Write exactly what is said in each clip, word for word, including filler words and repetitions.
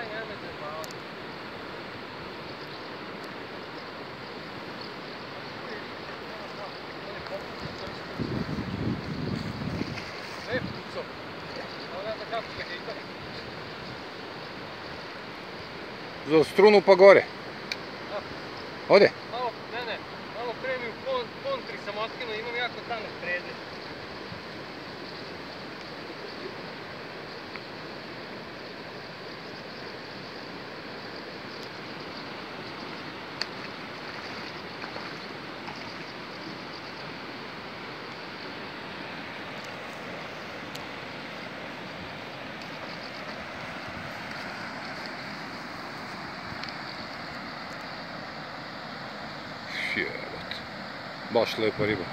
Aj, nemojte malo. Ne pucao. Ovo ne znam kako ga hita. Za strunu pa gore. Ode? Malo, ne ne, malo pre mi u kontri sam otkinuo, imam jako tanak prednje. Jebate. Baš lepa riba.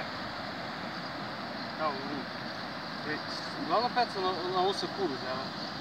Kao u... Uglavnom peca na usa kulu, zela.